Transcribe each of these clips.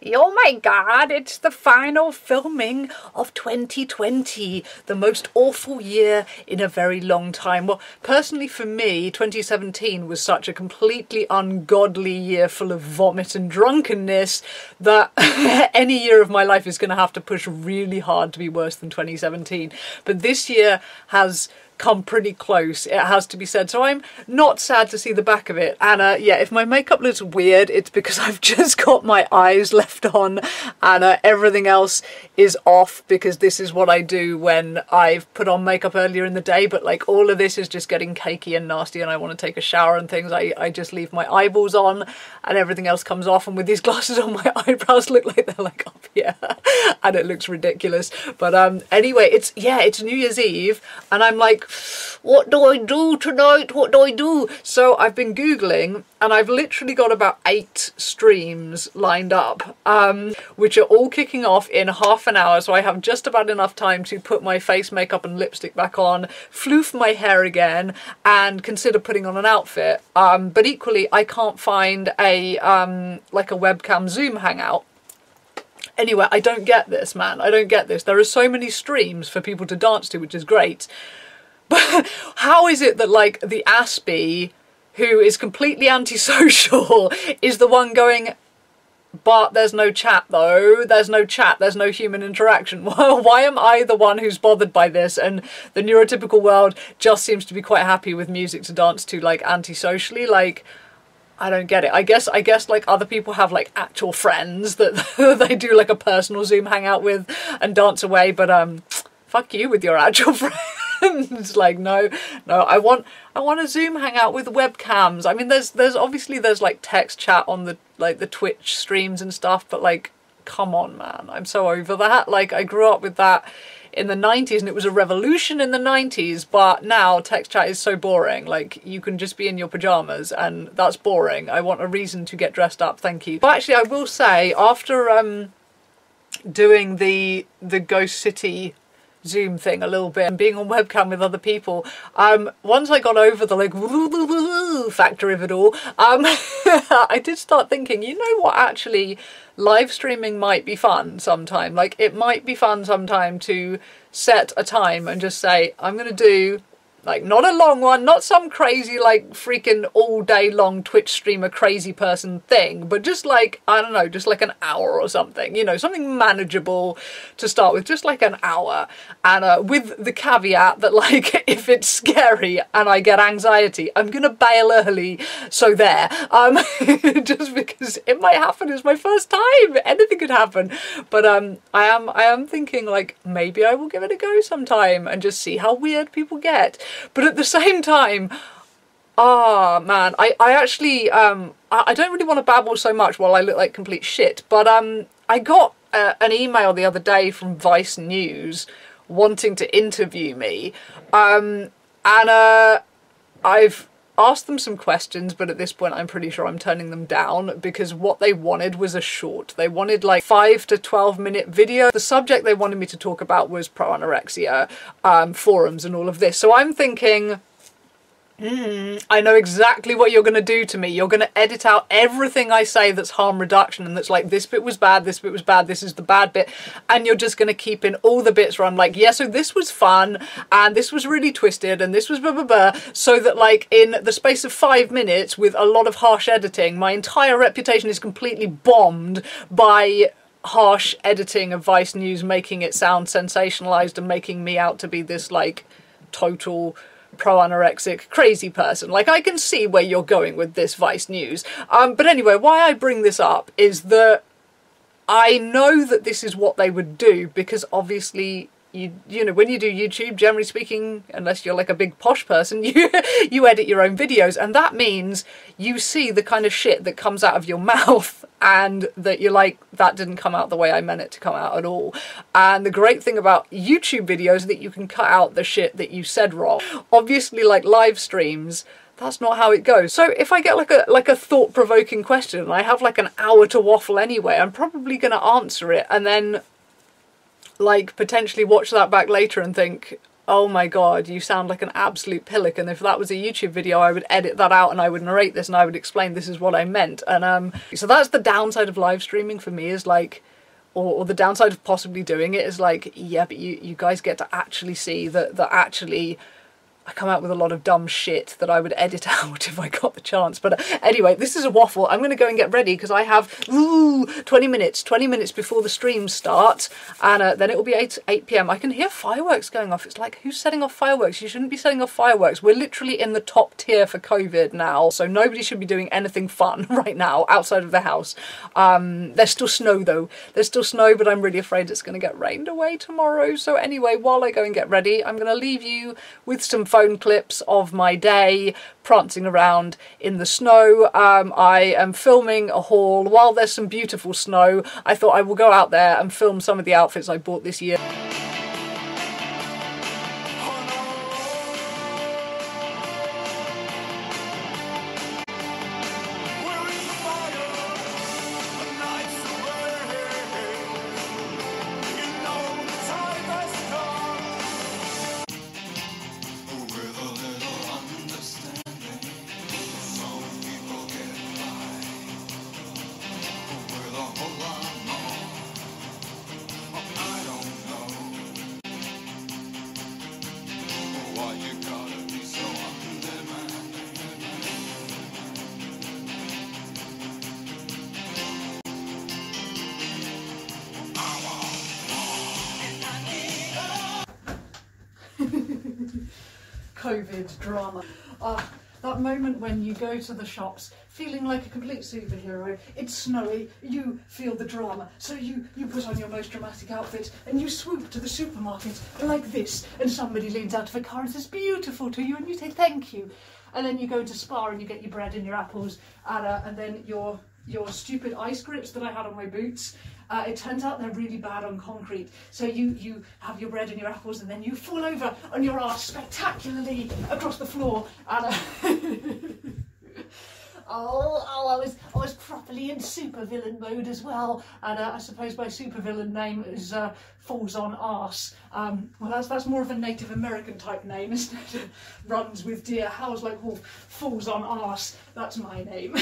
Oh my god, it's the final filming of 2020, the most awful year in a very long time. Well, personally for me, 2017 was such a completely ungodly year full of vomit and drunkenness that any year of my life is going to have to push really hard to be worse than 2017. But this year has come pretty close, it has to be said, so I'm not sad to see the back of it. And yeah, if my makeup looks weird, it's because I've just got my eyes left on and everything else is off, because this is what I do when I've put on makeup earlier in the day. But like, all of this is just getting cakey and nasty and I want to take a shower and things. I just leave my eyeballs on and everything else comes off, and with these glasses on, my eyebrows look like they're like up here and it looks ridiculous. But anyway, it's New Year's Eve and I'm like, what do I do tonight? What do I do? So I've been Googling and I've literally got about 8 streams lined up, which are all kicking off in half an hour. So I have just about enough time to put my face makeup and lipstick back on, floof my hair again, and consider putting on an outfit. But equally, I can't find a like a webcam Zoom hangout. Anyway, I don't get this, man. I don't get this. There are so many streams for people to dance to, which is great. But how is it that, like, the Aspie, who is completely antisocial, is the one going, but there's no chat though, there's no chat, there's no human interaction? Why am I the one who's bothered by this, and the neurotypical world just seems to be quite happy with music to dance to, like, antisocially? Like, I don't get it. I guess like other people have like actual friends that they do like a personal Zoom hangout with and dance away, but fuck you with your actual friends. Like, no, I want a Zoom hangout with webcams. I mean, there's obviously like text chat on the Twitch streams and stuff, but like, come on, man, I'm so over that. Like, I grew up with that in the 90s and it was a revolution in the 90s, but now text chat is so boring. Like, you can just be in your pajamas and that's boring. I want a reason to get dressed up, thank you. But actually, I will say, after doing the Ghost City Zoom thing a little bit and being on webcam with other people, once I got over the like factor of it all, I did start thinking, you know what, actually live streaming might be fun sometime. Like, it might be fun sometime to set a time and just say, I'm gonna do, like, not a long one, not some crazy, like, freaking all day long Twitch streamer crazy person thing, but just like, I don't know, just like an hour or something, you know, something manageable to start with, just like an hour. And with the caveat that, like, if it's scary and I get anxiety, I'm gonna bail early, so there. Just because it might happen, it's my first time, anything could happen. But I am thinking, like, maybe I will give it a go sometime and just see how weird people get. But at the same time, man, I actually, I don't really want to babble so much while I look like complete shit, but I got an email the other day from Vice News wanting to interview me, and I've asked them some questions, but at this point I'm pretty sure I'm turning them down, because what they wanted was a short. They wanted like 5 to 12 minute video. The subject they wanted me to talk about was pro-anorexia, forums and all of this. So I'm thinking, I know exactly what you're going to do to me. You're going to edit out everything I say that's harm reduction and that's like, this bit was bad, this bit was bad, this is the bad bit, and you're just going to keep in all the bits where I'm like, yeah, so this was fun and this was really twisted and this was blah blah blah, so that like in the space of 5 minutes with a lot of harsh editing, my entire reputation is completely bombed by harsh editing of Vice News, making it sound sensationalized and making me out to be this like total pro-anorexic crazy person. Like, I can see where you're going with this, Vice News. But anyway, why I bring this up is that I know that this is what they would do, because obviously you know, when you do YouTube, generally speaking, unless you're like a big posh person, you edit your own videos, and that means you see the kind of shit that comes out of your mouth and that you're like, that didn't come out the way I meant it to come out at all. And the great thing about YouTube videos is that you can cut out the shit that you said wrong. Obviously, like live streams, that's not how it goes. So if I get like a thought-provoking question and I have like an hour to waffle anyway, I'm probably going to answer it and then like potentially watch that back later and think, Oh my god, you sound like an absolute pillock, and if that was a YouTube video I would edit that out and I would narrate this and I would explain this is what I meant. And so that's the downside of live streaming for me, is like, or the downside of possibly doing it is like, yeah, but you guys get to actually see that actually I come out with a lot of dumb shit that I would edit out if I got the chance. But anyway, this is a waffle. I'm going to go and get ready because I have 20 minutes before the stream starts, and then it will be 8 p.m. I can hear fireworks going off. It's like, who's setting off fireworks? You shouldn't be setting off fireworks. We're literally in the top tier for COVID now, so nobody should be doing anything fun right now outside of the house. There's still snow though. There's still snow, but I'm really afraid it's going to get rained away tomorrow. So anyway, while I go and get ready, I'm going to leave you with some phone clips of my day prancing around in the snow. I am filming a haul while there's some beautiful snow. I thought I will go out there and film some of the outfits I bought this year. COVID drama. That moment when you go to the shops feeling like a complete superhero, it's snowy, you feel the drama, so you put on your most dramatic outfit and you swoop to the supermarket like this, and somebody leans out of a car and says beautiful to you and you say thank you, and then you go to Spar and you get your bread and your apples, and then your stupid ice grips that I had on my boots, it turns out they're really bad on concrete, so you have your bread and your apples and then you fall over on your arse spectacularly across the floor, and I was properly in supervillain mode as well, and I suppose my supervillain name is Falls on Arse. Well, that's more of a Native American type name, isn't it? Runs with deer, howls like wolf, Falls on Arse, that's my name.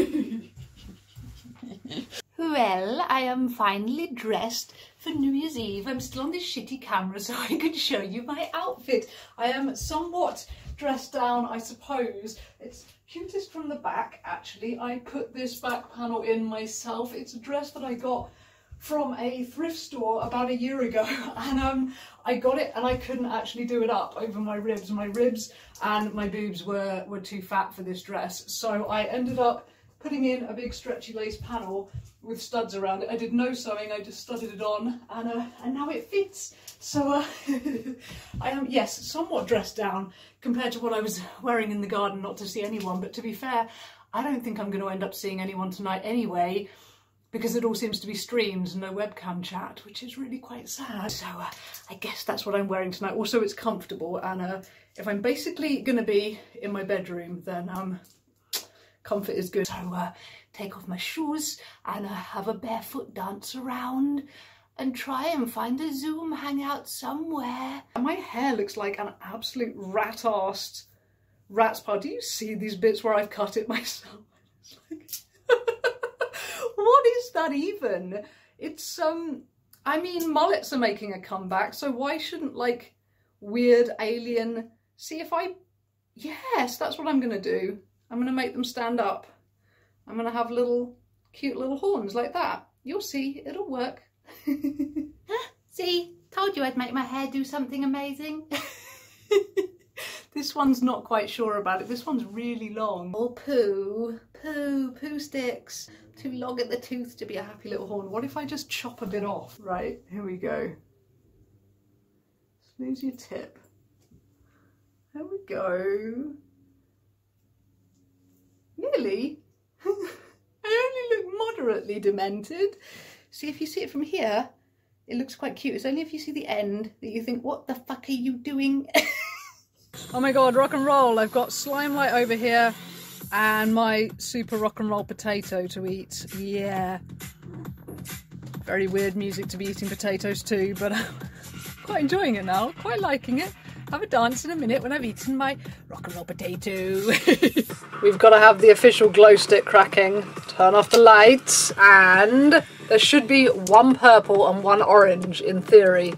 Well, I am finally dressed for New Year's Eve. I'm still on this shitty camera so I can show you my outfit. I am somewhat dressed down, I suppose. It's cutest from the back, actually. I put this back panel in myself. It's a dress that I got from a thrift store about a year ago, and I got it and I couldn't actually do it up over my ribs. My ribs and my boobs were too fat for this dress, so I ended up putting in a big stretchy lace panel with studs around it. I did no sewing, I just studded it on, and now it fits. So I am, yes, somewhat dressed down compared to what I was wearing in the garden, not to see anyone, but to be fair, I don't think I'm going to end up seeing anyone tonight anyway, because it all seems to be streams and no webcam chat, which is really quite sad. So I guess that's what I'm wearing tonight. Also, it's comfortable, and if I'm basically going to be in my bedroom, then comfort is good. So take off my shoes and have a barefoot dance around and try and find a Zoom hangout somewhere. My hair looks like an absolute rat-arsed rat's paw. Do you see these bits where I've cut it myself? It's like what is that even? It's I mean, mullets are making a comeback, so why shouldn't like weird alien, see if I, yes, that's what I'm gonna do. I'm gonna make them stand up. I'm gonna have little cute little horns like that. You'll see, it'll work. See, told you I'd make my hair do something amazing. This one's not quite sure about it. This one's really long. Oh, poo sticks. Too long at the tooth to be a happy little horn. What if I just chop a bit off? Right, here we go. Lose your tip. There we go. Nearly. I only look moderately demented. See, if you see it from here, it looks quite cute. It's only if you see the end that you think, what the fuck are you doing? Oh my god, rock and roll. I've got slime light over here and my super rock and roll potato to eat. Yeah. Very weird music to be eating potatoes too, but I'm quite enjoying it now. Quite liking it. have a dance in a minute when I've eaten my rock and roll potato. We've got to have the official glow stick cracking. Turn off the lights, and there should be one purple and one orange in theory.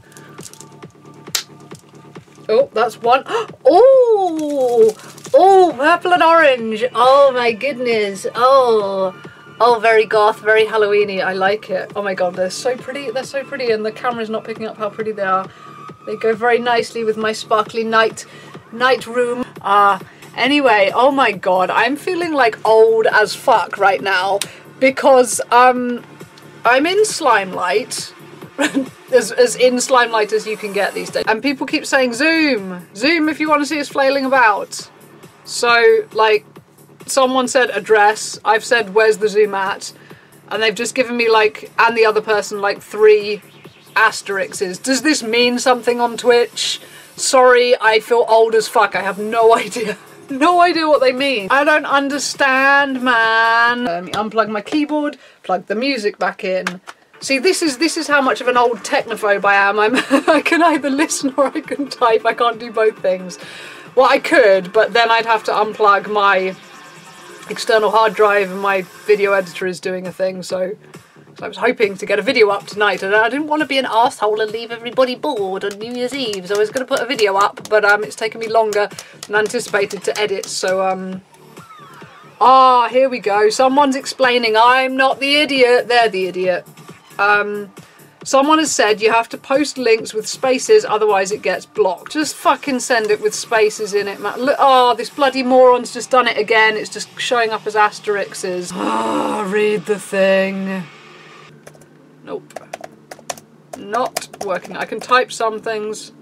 Oh, that's one. Oh, oh, purple and orange. Oh my goodness. Oh, oh, very goth, very Halloweeny. I like it. Oh my god, they're so pretty. They're so pretty, and the camera's not picking up how pretty they are. They go very nicely with my sparkly night room. Anyway, oh my god, I'm feeling like old as fuck right now because I'm in Slimelight. as in Slimelight as you can get these days. And people keep saying Zoom! Zoom if you want to see us flailing about. So, like, someone said address, I've said where's the Zoom at, and they've just given me like, and the other person like 3 asterisks. Does this mean something on Twitch? Sorry, I feel old as fuck. I have no idea. No idea what they mean. I don't understand, man. Let me unplug my keyboard, plug the music back in. See, this is how much of an old technophobe I am. I can either listen or I can type. I can't do both things. Well, I could, but then I'd have to unplug my external hard drive, and my video editor is doing a thing, so I was hoping to get a video up tonight, and I didn't want to be an arsehole and leave everybody bored on New Year's Eve, so I was going to put a video up, but it's taken me longer than anticipated to edit, so here we go. Someone's explaining I'm not the idiot, they're the idiot. Someone has said you have to post links with spaces, otherwise it gets blocked. Just fucking send it with spaces in it, man. Look, oh, this bloody moron's just done it again. It's just showing up as asterisks. Ah, read the thing. Nope. Not working. I can type some things.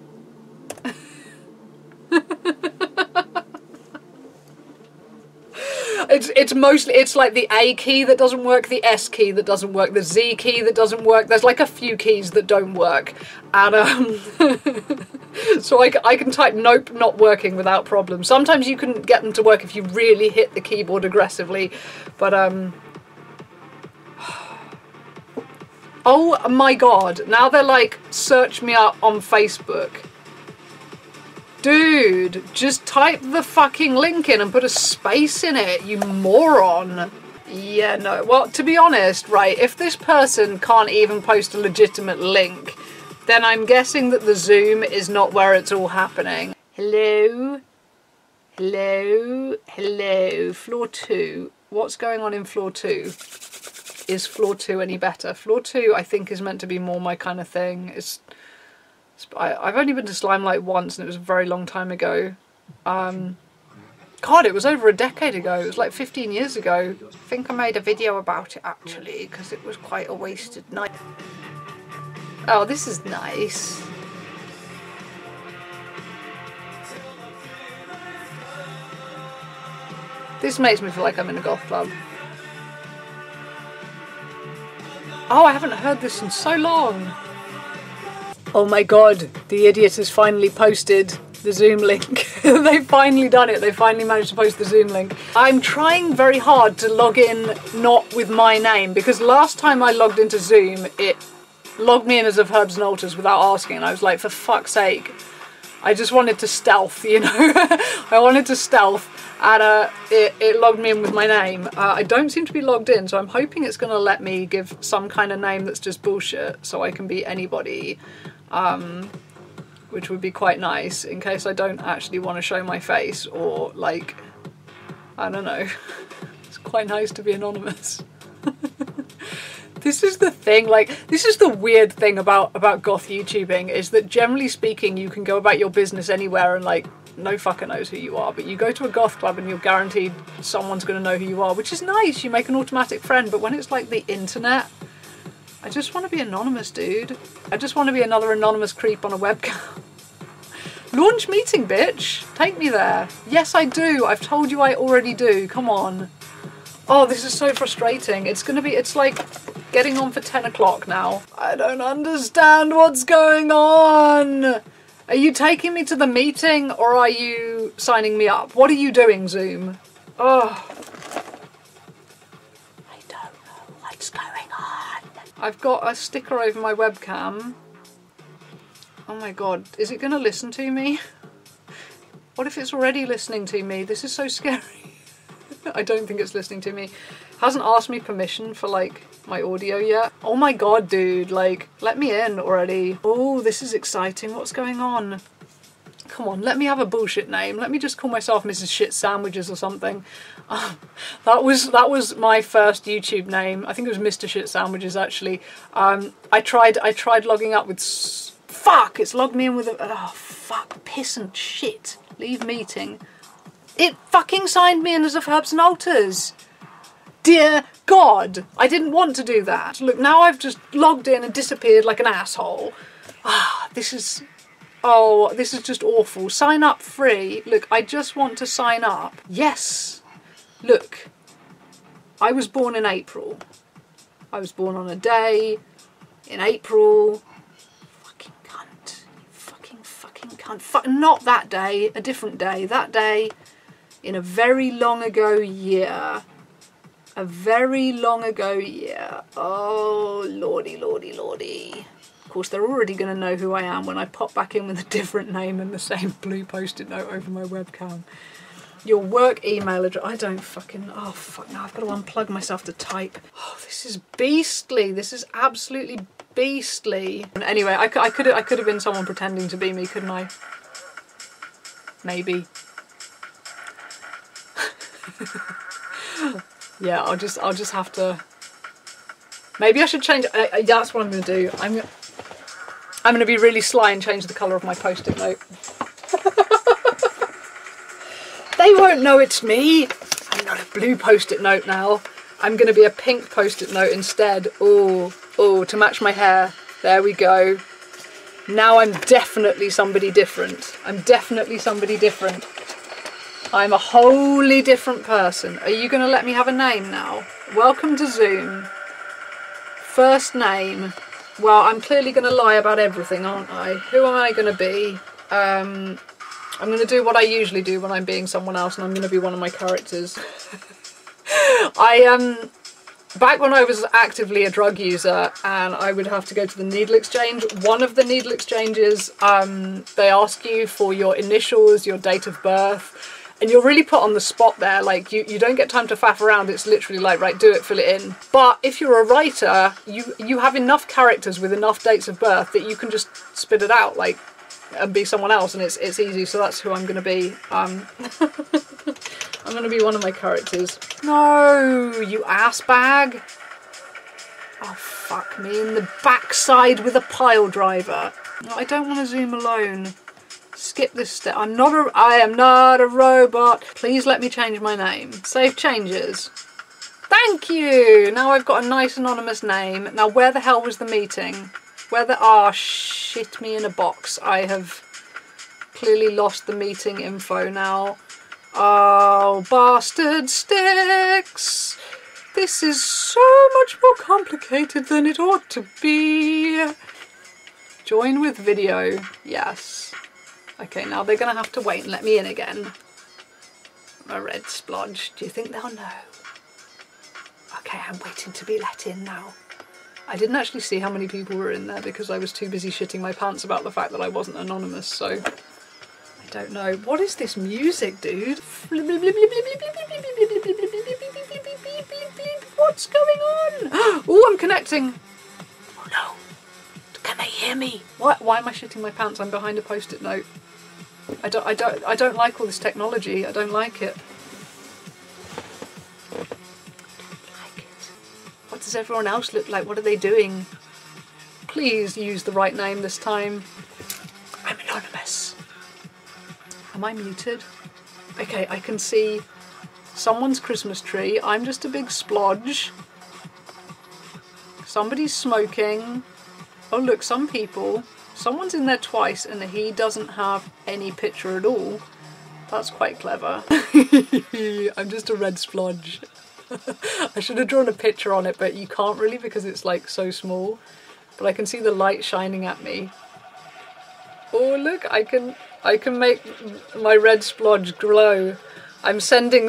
It's like the A key that doesn't work, the S key that doesn't work, the Z key that doesn't work. There's like a few keys that don't work, and so I can type nope, not working without problem. Sometimes you can get them to work if you really hit the keyboard aggressively, but oh my god, now they're like, search me up on Facebook. Dude, just type the fucking link in and put a space in it, you moron. Yeah, no, well, to be honest, right, if this person can't even post a legitimate link, then I'm guessing that the Zoom is not where it's all happening. Hello? Hello? Hello? Floor 2. What's going on in floor 2? Is floor 2 any better? Floor 2, I think, is meant to be more my kind of thing. I've only been to Slimelight once, and it was a very long time ago. God, it was over a decade ago. It was like 15 years ago. I think I made a video about it, actually, because it was quite a wasted night. Oh, this is nice. This makes me feel like I'm in a golf club. Oh, I haven't heard this in so long. Oh my god, the idiot has finally posted the Zoom link. They've finally done it. They've finally managed to post the Zoom link. I'm trying very hard to log in not with my name, because last time I logged into Zoom, it logged me in as of Herbs and Altars without asking, and I was like, for fuck's sake. I just wanted to stealth, you know? I wanted to stealth, and it logged me in with my name. I don't seem to be logged in, so I'm hoping it's going to let me give some kind of name that's just bullshit, so I can be anybody. Which would be quite nice in case I don't actually want to show my face, or like, I don't know. It's quite nice to be anonymous. This is the thing, like, this is the weird thing about goth YouTubing, is that generally speaking you can go about your business anywhere and like no fucker knows who you are, but you go to a goth club and you're guaranteed someone's going to know who you are, which is nice. You make an automatic friend, but when it's like the internet, I just want to be anonymous, dude. I just want to be another anonymous creep on a webcam. Launch meeting, bitch. Take me there. Yes, I do. I've told you I already do. Come on. Oh, this is so frustrating. It's like getting on for 10 o'clock now. I don't understand what's going on. Are you taking me to the meeting, or are you signing me up? What are you doing, Zoom? Oh. I don't know what's going on. I've got a sticker over my webcam. Oh my god, is it gonna listen to me? What if it's already listening to me? This is so scary. I don't think it's listening to me. Hasn't asked me permission for like my audio yet. Oh my god, dude, like, let me in already. Oh, this is exciting. What's going on? Come on, let me have a bullshit name. Let me just call myself Mrs. Shit Sandwiches or something. That was my first YouTube name. I think it was Mr. Shit Sandwiches actually. I tried logging up with fuck. It's logged me in with a oh fuck, piss and shit. Leave meeting. It fucking signed me in as a Herbs and Altars. Dear God, I didn't want to do that. Look, now I've just logged in and disappeared like an asshole. Ah, this is just awful. Sign up free. Look, I just want to sign up. Yes. Look, I was born in April. I was born on a day in April. Fucking cunt. Fucking cunt. Not that day, a different day. That day in a very long ago year. A very long ago year. Oh, lordy, lordy, lordy. Of course, they're already going to know who I am when I pop back in with a different name and the same blue post-it note over my webcam. Your work email address. I don't fucking... Oh, fuck, now I've got to unplug myself to type. Oh, this is beastly. This is absolutely beastly. Anyway, I could have been someone pretending to be me, couldn't I? Maybe. Yeah, I'll just have to... Maybe I should change... that's what I'm going to do. I'm going to be really sly and change the colour of my post-it note. They won't know it's me. I'm not a blue post-it note now. I'm going to be a pink post-it note instead. Oh, to match my hair. There we go. Now I'm definitely somebody different. I'm definitely somebody different. I'm a wholly different person. Are you going to let me have a name now? Welcome to Zoom. First name. Well, I'm clearly going to lie about everything, aren't I? Who am I going to be? I'm going to do what I usually do when I'm being someone else, and I'm going to be one of my characters. Back when I was actively a drug user and I would have to go to the needle exchange, one of the needle exchanges, they ask you for your initials, your date of birth, and you're really put on the spot there. Like, you don't get time to faff around. It's literally like, right, do it, fill it in. But if you're a writer, you have enough characters with enough dates of birth that you can just spit it out, like, and be someone else, and it's easy. So that's who I'm going to be. I'm going to be one of my characters. No, you ass bag. Oh, fuck me in the backside with a pile driver. No, I don't want to Zoom alone. Skip this step. I am not a robot. Please let me change my name. Save changes. Thank you. Now I've got a nice anonymous name. Now where the hell was the meeting? Shit me in a box. I have clearly lost the meeting info now. Oh, bastard sticks. This is so much more complicated than it ought to be. Join with video. Yes. Okay, now they're going to have to wait and let me in again. A red splodge. Do you think they'll know? Okay, I'm waiting to be let in now. I didn't actually see how many people were in there because I was too busy shitting my pants about the fact that I wasn't anonymous, so I don't know. What is this music, dude? What's going on? Oh, I'm connecting. Oh no. Can they hear me? Why am I shitting my pants? I'm behind a post-it note. I don't like all this technology. I don't like it. What does everyone else look like? What are they doing? Please use the right name this time. I'm anonymous. Am I muted? Okay, I can see someone's Christmas tree. I'm just a big splodge. Somebody's smoking. Oh look, some people. Someone's in there twice and he doesn't have any picture at all. That's quite clever. I'm just a red splodge. I should have drawn a picture on it, but you can't really because it's like so small. But I can see the light shining at me. Oh look, I can make my red splodge glow. I'm sending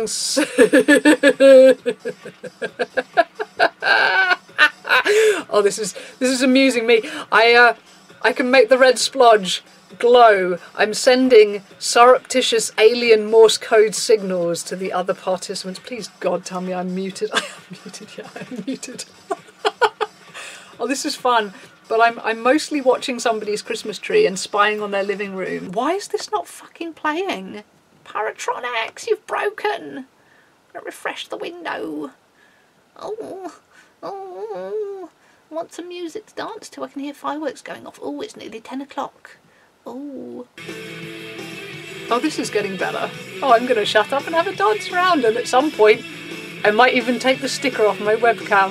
oh, this is amusing me. I can make the red splodge glow. I'm sending surreptitious alien Morse code signals to the other participants. Please, God, tell me I'm muted. I am muted, yeah, I'm muted. Oh, this is fun. But I'm mostly watching somebody's Christmas tree and spying on their living room. Why is this not fucking playing? Paratronics, you've broken. I'm gonna refresh the window. Oh, I want some music to dance to. I can hear fireworks going off. Oh, it's nearly 10 o'clock. Oh, this is getting better. Oh, I'm gonna shut up and have a dance around, and at some point I might even take the sticker off my webcam.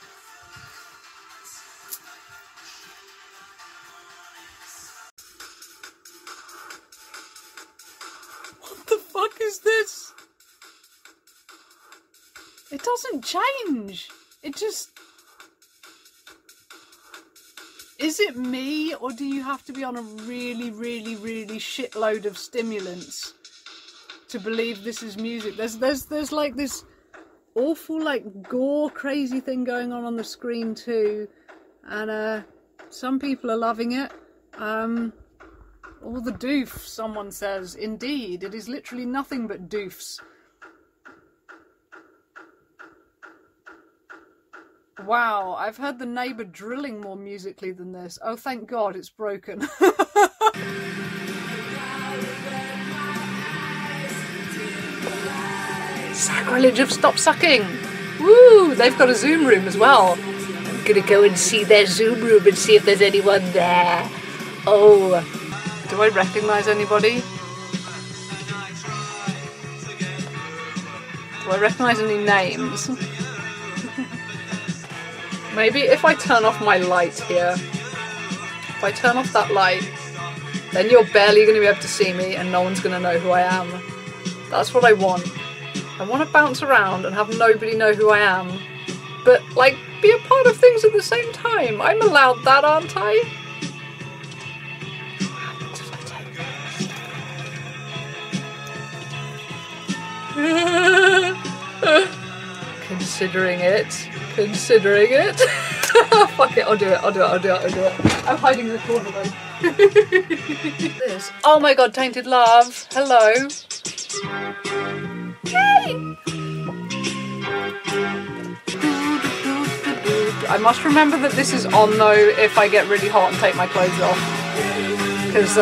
What the fuck is this? It doesn't change. It just... Is it me, or do you have to be on a really, really, really shitload of stimulants to believe this is music? There's like this awful like gore crazy thing going on the screen too, and some people are loving it. All the doof, someone says. Indeed, it is literally nothing but doofs. Wow, I've heard the neighbour drilling more musically than this. Oh, thank God, it's broken. Sacrilege of Stop Sucking! Woo! They've got a Zoom room as well. I'm gonna go and see their Zoom room and see if there's anyone there. Oh, do I recognise anybody? Do I recognise any names? Maybe if I turn off my light here, if I turn off that light, then you're barely going to be able to see me and no one's going to know who I am. That's what I want. I want to bounce around and have nobody know who I am, but like be a part of things at the same time. I'm allowed that, aren't I? Considering it. Fuck it, I'll do it. I'm hiding in the corner though. This. Oh my God, Tainted Love. Hello. Yay! I must remember that this is on though if I get really hot and take my clothes off. Because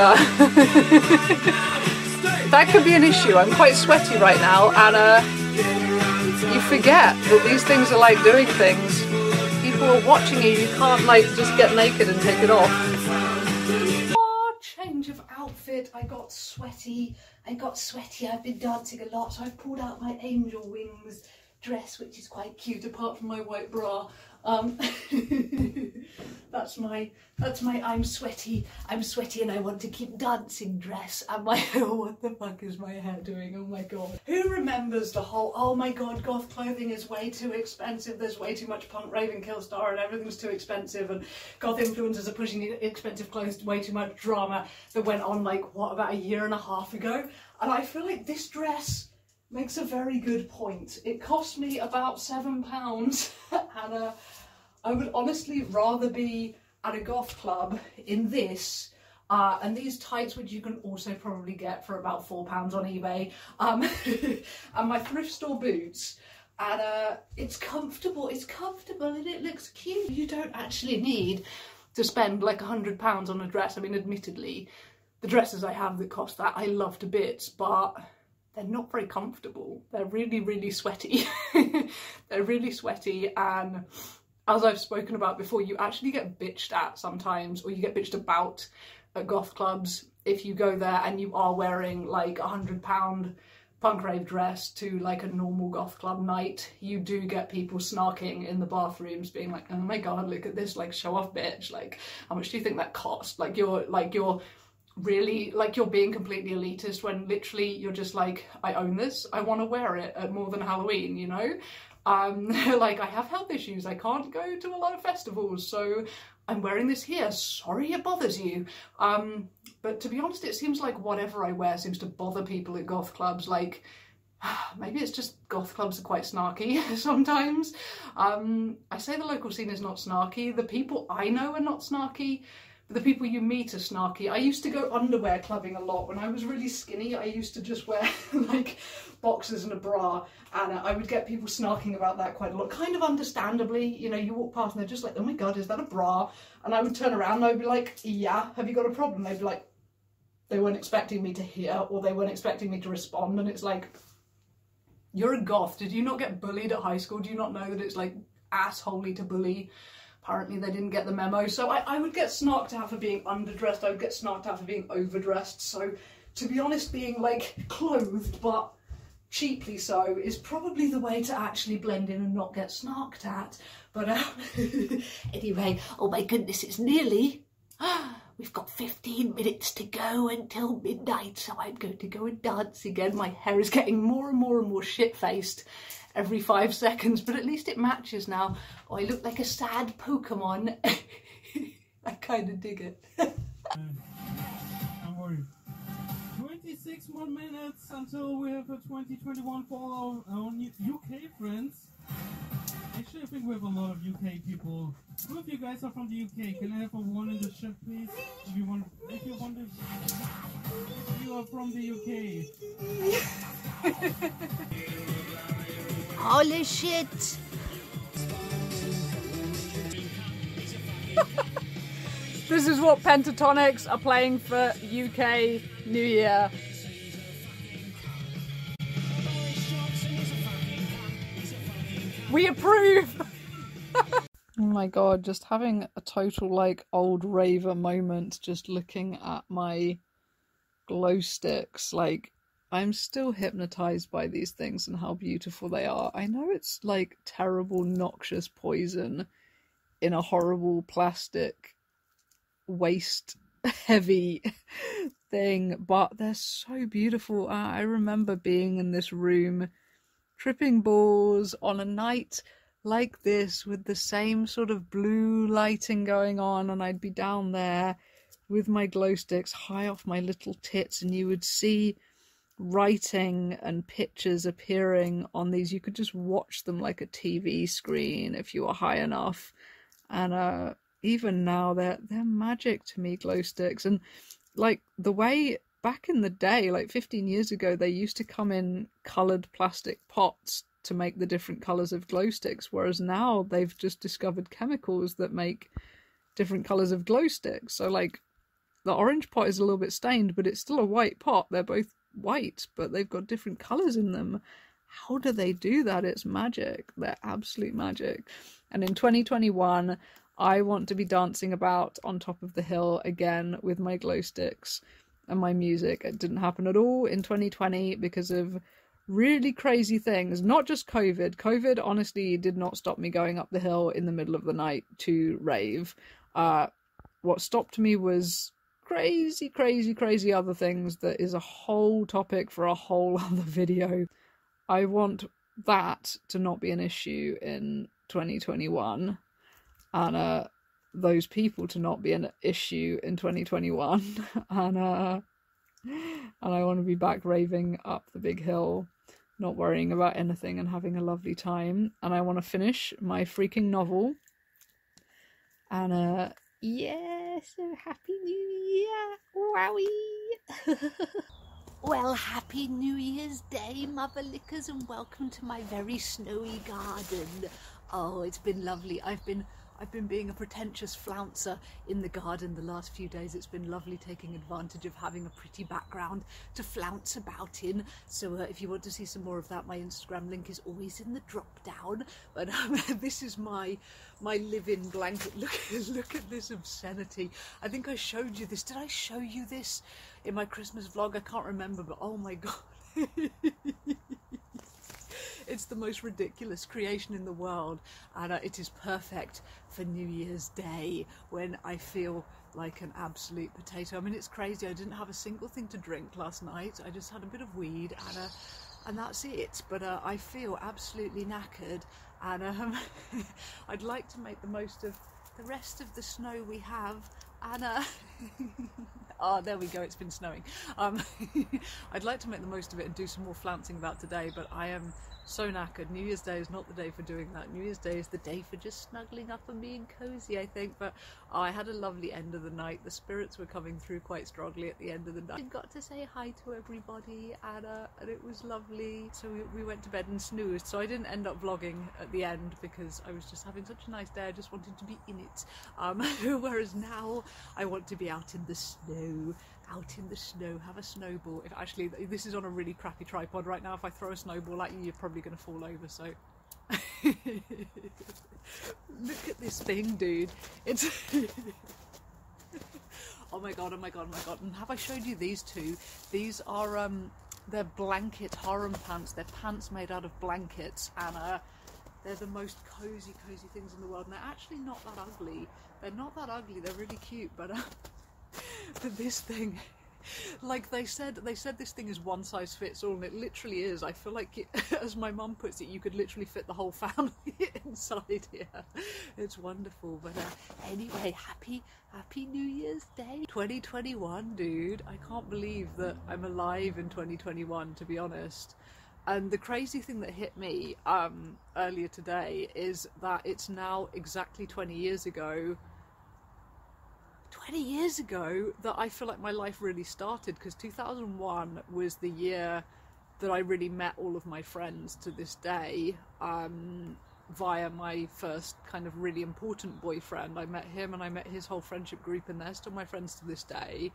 that could be an issue. I'm quite sweaty right now, and you forget that these things are like doing things. People are watching you, you can't like just get naked and take it off. Oh, change of outfit. I got sweaty, I've been dancing a lot, so I've pulled out my angel wings dress, which is quite cute apart from my white bra. That's my I'm sweaty and I want to keep dancing dress, and my oh, what the fuck is my hair doing? Oh my God. Who remembers the whole, oh my God, goth clothing is way too expensive, there's way too much punk rave and Killstar and everything's too expensive, and goth influencers are pushing expensive clothes, way too much drama that went on like, what, about a year and a half ago? And I feel like this dress makes a very good point. It cost me about £7 and I would honestly rather be at a goth club in this and these tights, which you can also probably get for about £4 on eBay, and my thrift store boots, and it's comfortable and it looks cute. You don't actually need to spend like £100 on a dress. I mean, admittedly, the dresses I have that cost that I love to bits, but they're not very comfortable. They're really, really sweaty. They're really sweaty, and as I've spoken about before, you actually get bitched at sometimes, or you get bitched about at goth clubs if you go there and you are wearing like £100 punk rave dress to like a normal goth club night. You do get people snarking in the bathrooms being like, oh my God, look at this, like, show off bitch, like how much do you think that cost? Like you're really, like, you're being completely elitist when literally you're just like, I own this, I want to wear it at more than Halloween, you know? Like, I have health issues, I can't go to a lot of festivals, so I'm wearing this here, sorry it bothers you. But to be honest, it seems like whatever I wear seems to bother people at goth clubs. Like, maybe it's just goth clubs are quite snarky sometimes. I say the local scene is not snarky, the people I know are not snarky, the people you meet are snarky. I used to go underwear clubbing a lot. When I was really skinny, I used to just wear like boxers and a bra, and I would get people snarking about that quite a lot, kind of understandably. You know, you walk past and they're just like, oh my god, is that a bra? And I would turn around and I'd be like, yeah, have you got a problem? They'd be like, they weren't expecting me to hear, or they weren't expecting me to respond. And it's like, you're a goth. Did you not get bullied at high school? Do you not know that it's like assholey to bully? Apparently they didn't get the memo. So I would get snarked at for being underdressed. I would get snarked at for being overdressed. So to be honest, being like clothed but cheaply so is probably the way to actually blend in and not get snarked at. But anyway, oh my goodness, it's nearly, we've got 15 minutes to go until midnight, so I'm going to go and dance again. My hair is getting more and more and more shit-faced every 5 seconds, but at least it matches now. Oh, I look like a sad Pokemon. I kind of dig it. Don't worry. 26 more minutes until we have a 2021 fall on UK friends. Actually, I think we have a lot of UK people. Who of you guys are from the UK? Can I have a one in the chat, please? If you want if you are from the UK. Holy shit! This is what Pentatonics are playing for UK New Year. We approve! Oh my god, just having a total like old raver moment just looking at my glow sticks. Like, I'm still hypnotized by these things and how beautiful they are. I know it's like terrible, noxious poison in a horrible plastic waste heavy thing, but they're so beautiful. I remember being in this room tripping balls on a night like this with the same sort of blue lighting going on, and I'd be down there with my glow sticks high off my little tits, and you would see writing and pictures appearing on these. You could just watch them like a TV screen if you were high enough. And even now they're magic to me, glow sticks. And like the way back in the day, like 15 years ago, they used to come in coloured plastic pots to make the different colours of glow sticks, whereas now they've just discovered chemicals that make different colours of glow sticks. So like the orange pot is a little bit stained, but it's still a white pot. They're both white, but they've got different colours in them. How do they do that? It's magic. They're absolute magic. And in 2021, I want to be dancing about on top of the hill again with my glow sticks and my music. It didn't happen at all in 2020 because of really crazy things. Not just COVID. COVID honestly did not stop me going up the hill in the middle of the night to rave. What stopped me was crazy other things that is a whole topic for a whole other video. I want that to not be an issue in 2021, and those people to not be an issue in 2021, and I want to be back raving up the big hill, not worrying about anything and having a lovely time. And I want to finish my freaking novel, and yeah, so happy New Year! Wowie! Well, happy New Year's Day, motherlickers, and welcome to my very snowy garden. Oh, it's been lovely. I've been being a pretentious flouncer in the garden the last few days. It's been lovely taking advantage of having a pretty background to flounce about in. So if you want to see some more of that, my Instagram link is always in the drop down. But this is my live-in blanket. Look at this obscenity. I think I showed you this. Did I show you this in my Christmas vlog? I can't remember, but oh my god. It's the most ridiculous creation in the world, and it is perfect for New Year's Day when I feel like an absolute potato. I mean, it's crazy. I didn't have a single thing to drink last night. I just had a bit of weed and that's it. But I feel absolutely knackered, and I'd like to make the most of the rest of the snow we have. And oh, there we go, it's been snowing. I'd like to make the most of it and do some more flouncing about today, but I am So knackered. New Year's Day is not the day for doing that. New Year's Day is the day for just snuggling up and being cozy, I think. But I had a lovely end of the night. The spirits were coming through quite strongly at the end of the night. I got to say hi to everybody, and it was lovely. So we went to bed and snoozed. So I didn't end up vlogging at the end because I was just having such a nice day. I just wanted to be in it. Whereas now I want to be out in the snow. Out in the snow, have a snowball. If actually, this is on a really crappy tripod right now. If I throw a snowball at you, you're probably going to fall over. So look at this thing, dude. It's oh my god, oh my god, oh my god. And have I showed you these two? These are they're blanket harem pants. They're pants made out of blankets, and they're the most cozy things in the world. And they're actually not that ugly. They're not that ugly. They're really cute, but this thing, like they said this thing is one size fits all, and it literally is. I feel like as my mum puts it, you could literally fit the whole family inside here. It's wonderful. But anyway, happy New Year's Day 2021, dude. I can't believe that I'm alive in 2021, to be honest. And the crazy thing that hit me earlier today is that it's now exactly 20 years ago that I feel like my life really started, because 2001 was the year that I really met all of my friends to this day, via my first kind of really important boyfriend. I met him and I met his whole friendship group, and they're still my friends to this day.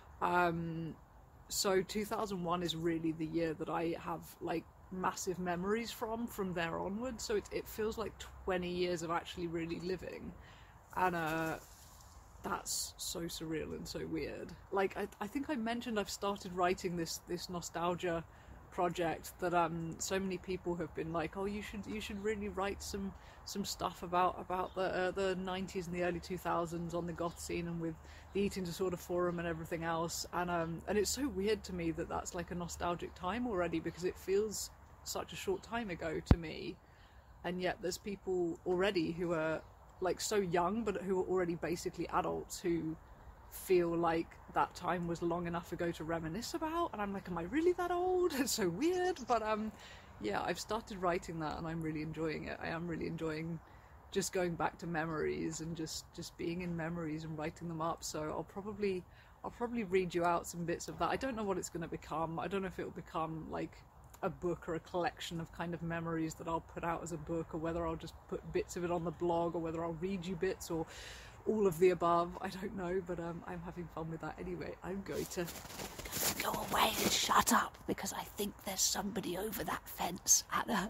So 2001 is really the year that I have like massive memories from there onwards. So it feels like 20 years of actually really living, and that's so surreal and so weird. Like I think I mentioned I've started writing this nostalgia project that so many people have been like, oh, you should really write some stuff about the 90s and the early 2000s on the goth scene and with the eating disorder forum and everything else. And it's so weird to me that that's like a nostalgic time already, because it feels such a short time ago to me, and yet there's people already who are like so young but who are already basically adults who feel like that time was long enough ago to reminisce about. And I'm like, am I really that old? It's so weird. But yeah, I've started writing that and I'm really enjoying it. I am really enjoying just going back to memories and just being in memories and writing them up. So I'll probably read you out some bits of that. I don't know what it's going to become. I don't know if it will become like a book or a collection of kind of memories that I'll put out as a book, or whether I'll just put bits of it on the blog, or whether I'll read you bits, or all of the above. I don't know, but I'm having fun with that anyway. I'm going to Go away and shut up, because I think there's somebody over that fence, Anna.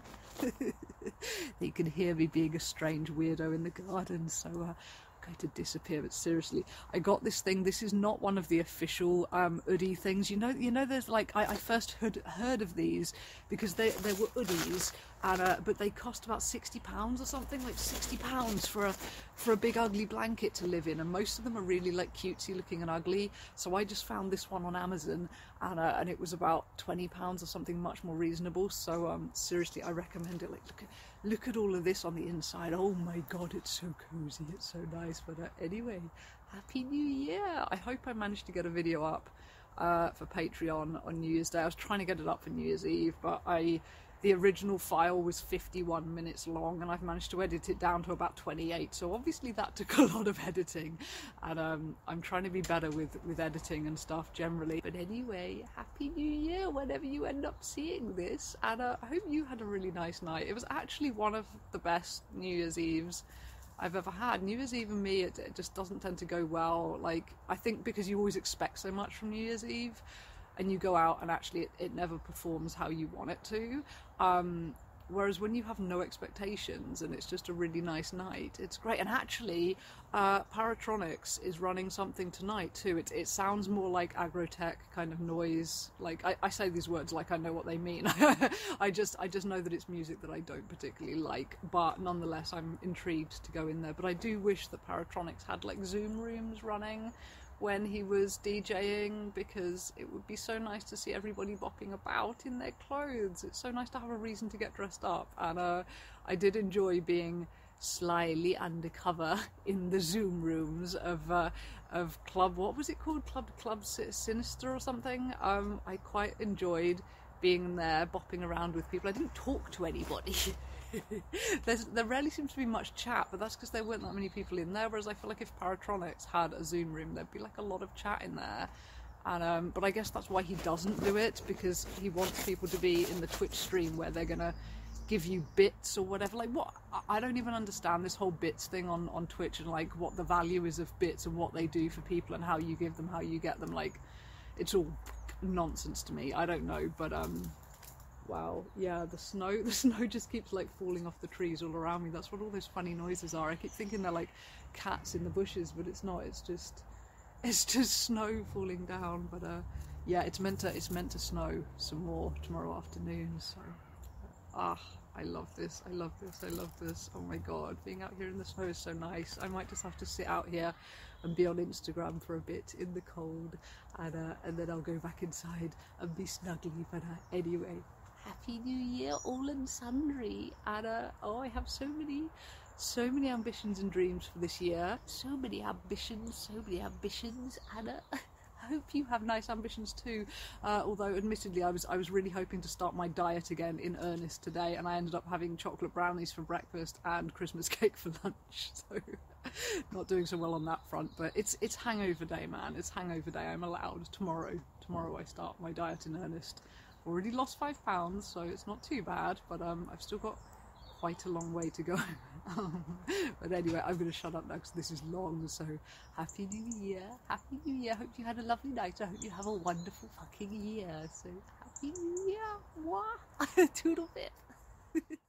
you can hear me being a strange weirdo in the garden, so going to disappear. But seriously, I got this thing. This is not one of the official hoodie things. You know there's like, I first heard of these because they were hoodies, and but they cost about £60 or something, like £60 for a big ugly blanket to live in, and most of them are really like cutesy looking and ugly. So I just found this one on Amazon, and it was about £20 or something, much more reasonable. So seriously, I recommend it. Like, look at all of this on the inside. Oh my god, it's so cozy, it's so nice. But anyway, happy New Year. I hope I managed to get a video up for Patreon on New Year's Day. I was trying to get it up for New Year's Eve, but the original file was 51 minutes long, and I've managed to edit it down to about 28, so obviously that took a lot of editing, and I'm trying to be better with editing and stuff generally. But anyway, happy New Year whenever you end up seeing this, and I hope you had a really nice night. It was actually one of the best New Year's Eves I've ever had. New Year's Eve and me, it just doesn't tend to go well. Like, I think because you always expect so much from New Year's Eve, and you go out and actually it never performs how you want it to. Whereas when you have no expectations and it's just a really nice night, it's great. And actually, Paratronics is running something tonight too. It sounds more like agrotech kind of noise. Like, I say these words like I know what they mean. I just know that it's music that I don't particularly like, but nonetheless I'm intrigued to go in there. But I do wish that Paratronics had like Zoom rooms running when he was DJing, because it would be so nice to see everybody bopping about in their clothes. It's so nice to have a reason to get dressed up, and I did enjoy being slyly undercover in the Zoom rooms of Club, what was it called? Club Sinister or something. I quite enjoyed being there, bopping around with people. I didn't talk to anybody. There rarely seems to be much chat, but that's because there weren't that many people in there, whereas I feel like if Paratronics had a Zoom room, there'd be like a lot of chat in there. And but I guess that's why he doesn't do it, because he wants people to be in the Twitch stream where they're gonna give you bits or whatever. Like, what? I don't even understand this whole bits thing on Twitch, and like what the value is of bits and what they do for people and how you give them, how you get them. Like, it's all nonsense to me. I don't know, but wow, yeah, the snow just keeps like falling off the trees all around me. That's what all those funny noises are. I keep thinking they're like cats in the bushes, but it's not. It's just snow falling down. But yeah, it's meant to snow some more tomorrow afternoon. So I love this. I love this. I love this. Oh my god, being out here in the snow is so nice. I might just have to sit out here and be on Instagram for a bit in the cold, and then I'll go back inside and be snuggly. But anyway, Happy New Year, all and sundry. And oh, I have so many ambitions and dreams for this year. So many ambitions, and I hope you have nice ambitions too. Although admittedly I was really hoping to start my diet again in earnest today, and I ended up having chocolate brownies for breakfast and Christmas cake for lunch, so not doing so well on that front. But it's hangover day, man. It's hangover day. I'm allowed. Tomorrow I start my diet in earnest. Already lost 5 pounds, so it's not too bad, but I've still got quite a long way to go. But anyway, I'm going to shut up now because this is long. So Happy New Year, Happy New Year. Hope you had a lovely night. I hope you have a wonderful fucking year. So Happy New Year. Mwah. Toodle bit.